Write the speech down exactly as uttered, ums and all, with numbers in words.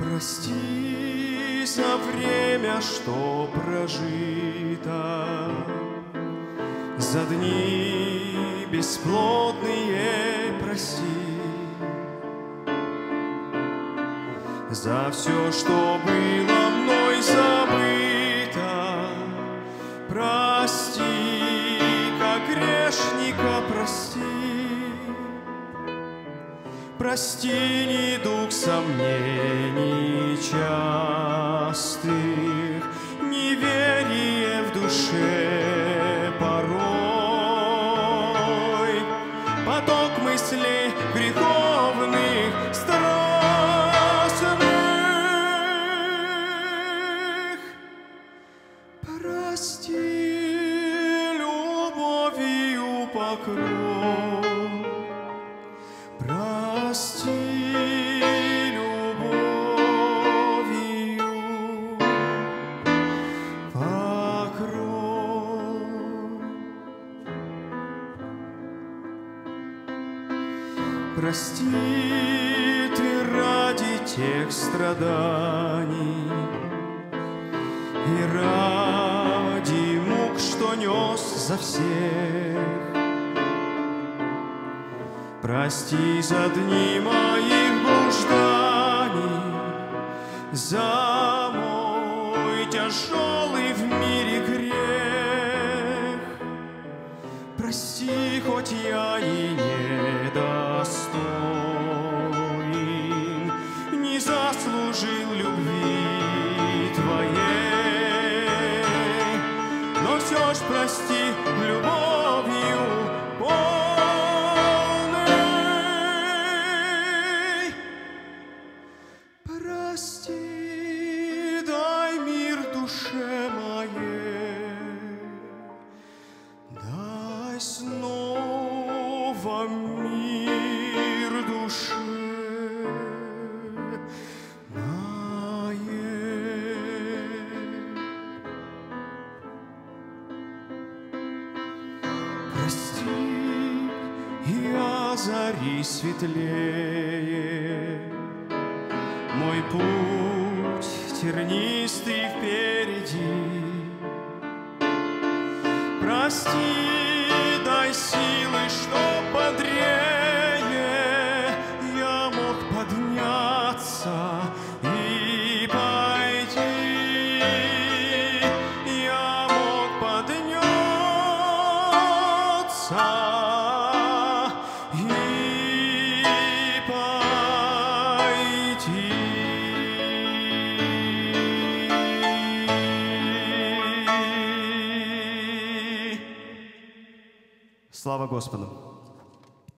Прости за время, что прожито, за дни бесплодные прости, за все, что было мной забыто. Прости, как грешника прости. Прости недуг сомнений частых, неверие в душе порой, поток мыслей греховных, страстных. Прости, любовью покрой. Прости, любовью покрой. Прости ты ради тех страданий и ради мук, что нес за всех. Прости за дни моих блужданий, за мой тяжелый в мире грех. Прости, хоть я и недостоин, не заслужил любви Твоей, но все ж прости любовью. Прости, дай мир душе моей, дай снова мир душе моей. Прости, я зари светлее, мой путь тернистый впереди. Прости, дай силы, что бодрее я мог подняться и пойти. Я мог подняться и пойти. Слава Господу!